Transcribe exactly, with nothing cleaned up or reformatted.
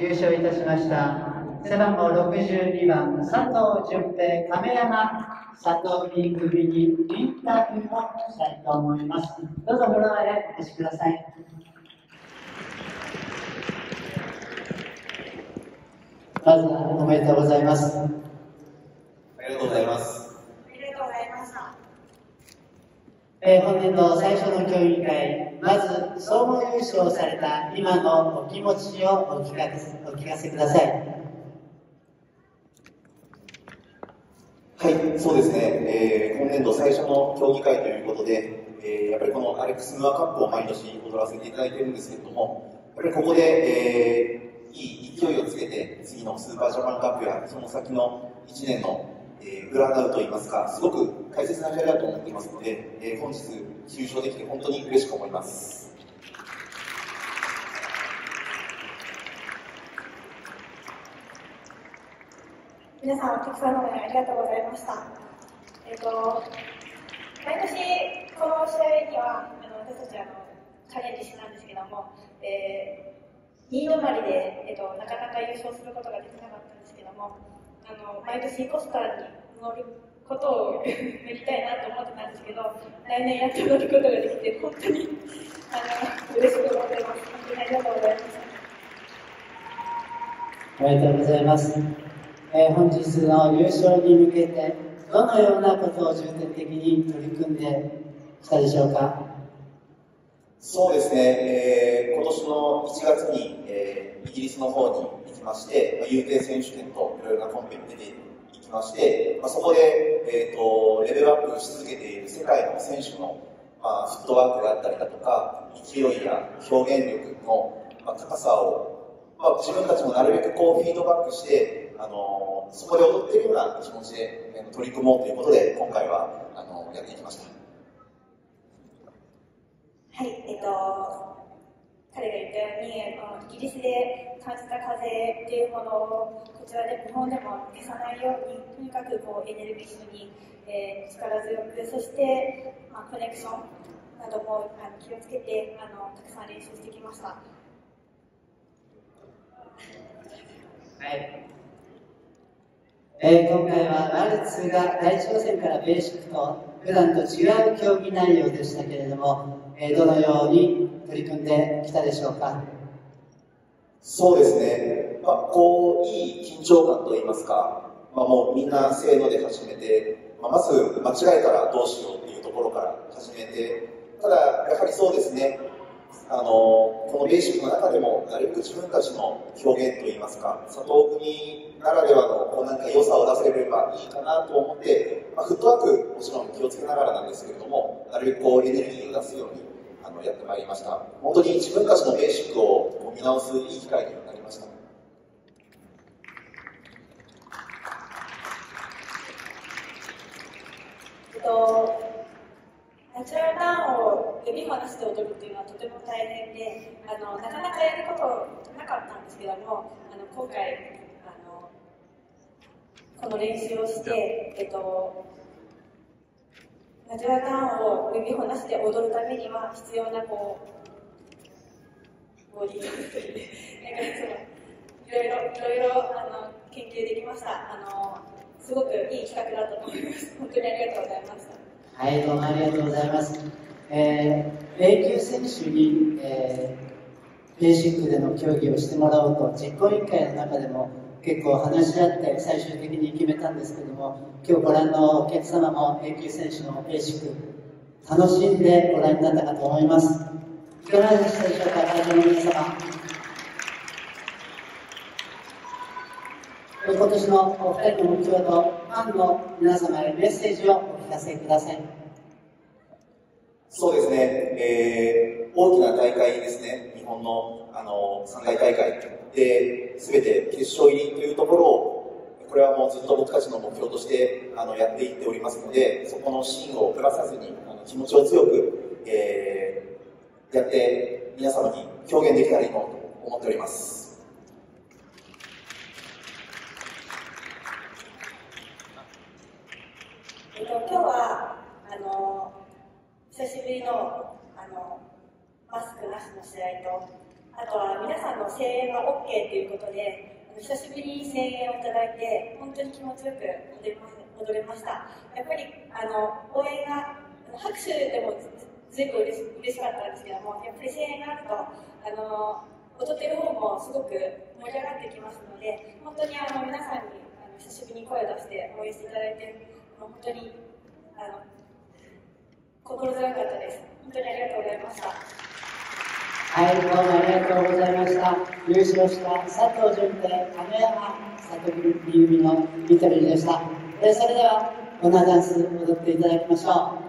優勝いたしました背番号ろくじゅうにばん佐藤純平亀山佐藤 B 組にインタビューをしたいと思います。どうぞフロアへお越しください。まずおめでとうございます。 ありがとうございます。 ありがとうございました。 えー、本年度最初の競技会、まず総合優勝された今のお気持ちをお聞かせ、お聞かせください。 はい、そうですね、えー、今年度最初の競技会ということで、えー、やっぱりこのアレックス・ムーアカップを毎年踊らせていただいているんですけれども、やっぱりここで、えー、いい勢いをつけて、次のスーパージャパンカップやその先のいちねんの、えー、占うといいますか、すごく大切な試合だと思っていますので、えー、本日優勝できて本当に嬉しく思います。 皆さん、お客さんの方にありがとうございました。えっ、ー、と、毎年この試合にはあの私たちあのチャレンジしてたんですけども、えー、にい止まりで、えーと、なかなか優勝することができなかったんですけども、あの毎年コスターに乗ることをやりたいなと思ってたんですけど、来年やっと乗ることができて、本当にあの嬉しく思っています。本当にありがとうございます。 ありがとうございます。えー、本日の優勝に向けてどのようなことを重点的に取り組んできたでしょうか。 そうですね、えー、今年のいちがつに、えー、イギリスの方に行きまして、まあ、ユーケー 選手権といろいろなコンペに出ていきまして、まあ、そこで、えーと、レベルアップし続けている世界の選手の、まあ、フットワークであったりだとか、勢いや表現力の、まあ、高さを、まあ、自分たちもなるべくこうフィードバックして、あのそこで踊っているような気持ちで取り組もうということで、今回はあのやっていきました。 はい、えっと、彼が言ったように、イギリスで感じた風っていうものをこちらで日本でも消さないように、とにかくこうエネルギッシュに、えー、力強く、そして、まあ、コネクションなどもあの気をつけてあのたくさん練習してきました。はい。 えー、今回はワルツが大挑戦からベーシックと普段と違う競技内容でしたけれども、えー、どのように取り組んできたでしょうか。 そうですね、まあ、こういい緊張感といいますか、まあ、もうみんなせーので始めて、まあ、まず間違えたらどうしようっていうところから始めて、ただやはりそうですね、あのこのベーシックの中でもなるべく自分たちの表現といいますか、佐藤組ならではのこうなんか良さを出せればいいかなと思って、まあ、フットワークもちろん気をつけながらなんですけれども、なるべくこうエネルギーを出すようにあのやってまいりました。本当に自分たちのベーシックを見直すいい機会になりました。 えっとナチュラルターンを指を離して踊るっていうのはとても大変で、あのなかなかやることなかったんですけども、あの今回あのこの練習をして、えっと、ナチュラルターンを指を離して踊るためには必要なこうボディーといういろいろいろいろあの研究できました。あのすごくいい企画だったと思います。本当にありがとうございました。 はい、どうもありがとうございます。えー、A 級選手に、えー、ベーシックでの競技をしてもらおうと、実行委員会の中でも結構話し合って最終的に決めたんですけども、今日ご覧のお客様も A 級選手のベーシック楽しんでご覧になったかと思います。いかがでしたでしょうか、会場の皆様。今年のお二人の目標とファンの皆様へメッセージをお聞かせください。 そうですね、えー、大きな大会ですね、日本の、あの三大大会で全て決勝入りというところを、これはもうずっと僕たちの目標としてあのやっていっておりますので、そこの芯をぶらさずにあの気持ちを強く、えー、やって皆様に表現できたらいいなと思っております。 えっと、今日はあの久しぶりの、あのマスクなしの試合と、あとは皆さんの声援が オーケー っていいうことで、あの久しぶりに声援をいただいて、本当に気持ちよく踊れま踊れました。やっぱりあの応援が、拍手でもずいぶん嬉し嬉しかったんですけども、やっぱり声援があると、あの踊ってる方もすごく盛り上がってきますので、本当にあの皆さんにあの久しぶりに声を出して応援していただいて、本当にあの心強かったです。本当にありがとうございました。 はい、どうもありがとうございました。優勝した佐藤純平、亀山里組のインタビューでした。えそれでは、オナダンス踊っていただきましょう。